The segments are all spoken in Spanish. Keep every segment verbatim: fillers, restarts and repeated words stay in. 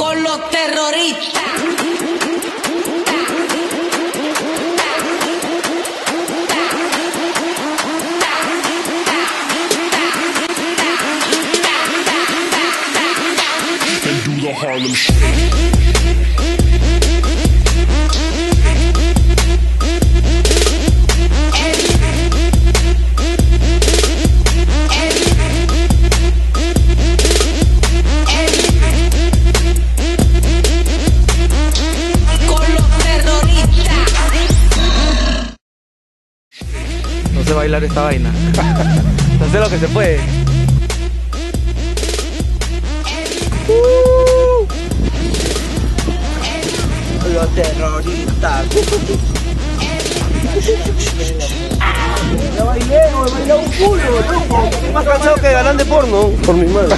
con los terroristas. Harlem Shake. No sé bailar esta vaina. No sé lo que se puede. Uh, los terroristas. Ya bailé, me bailé un culo, loco. Estoy más cansado que galán de porno, por mi madre.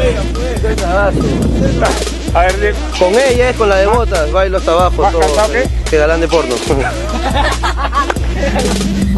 A ver, con ella es con la de botas, bailo hasta abajo. ¿Más cansado que? Que galán de porno.